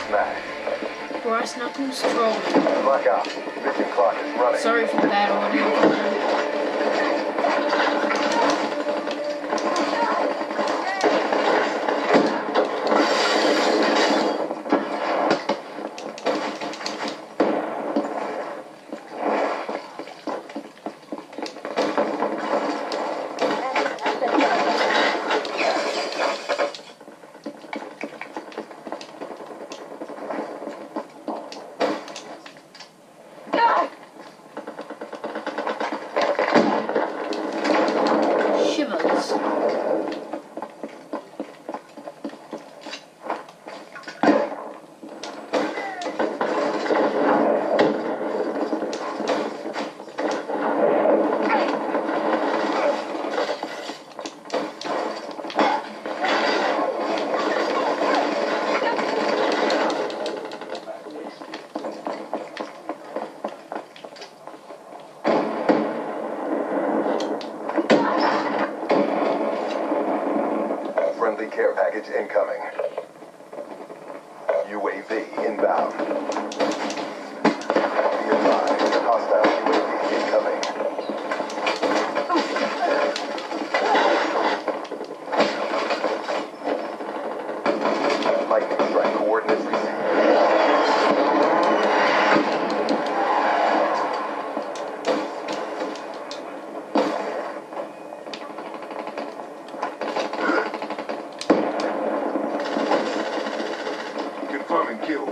smashed. Bryce Knuckles trolling. Blackout. Vision clock is running. Sorry for the bad audio. Shivers. Friendly care package incoming. UAV inbound. Be advised, hostile UAV incoming. Lightning strike coordinates received. Confirming kill.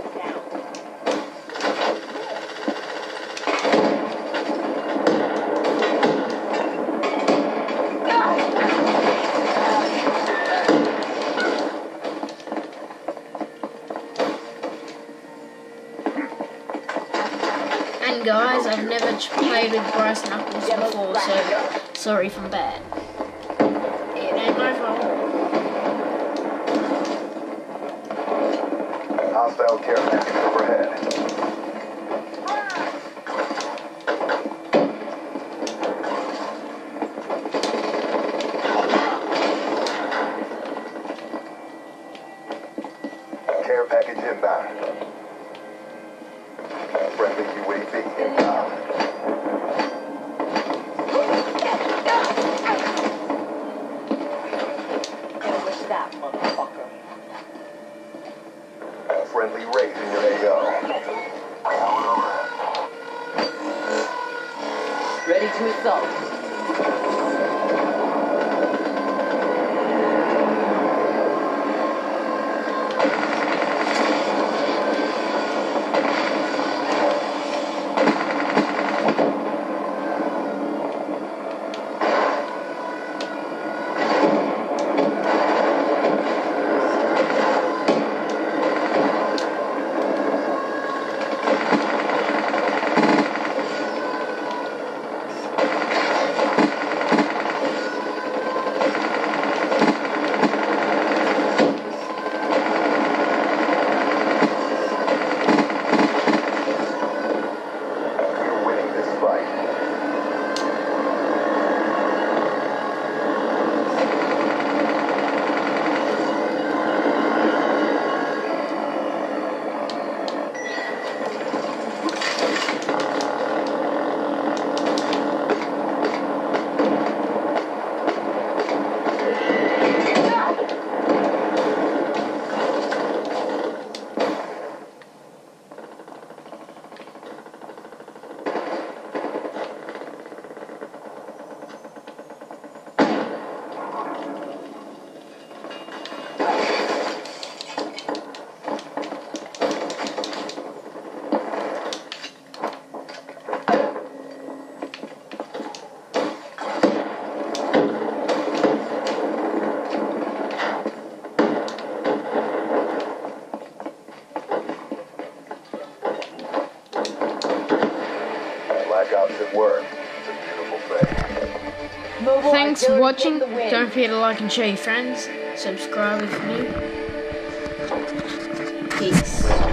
And guys, I've never played with Bryce Knuckles before, so sorry if I'm bad. It ain't my fault. Hostile care package overhead. Care package inbound. Friendly UAV inbound. What's that, motherfucker? Friendly raid in your AO. Ready to assault. We're winning this fight. Blackout's at work. It's a beautiful thing. Mobile Thanks for artillery watching. for the win. Don't forget to like and share your friends. Subscribe if you're new. Peace.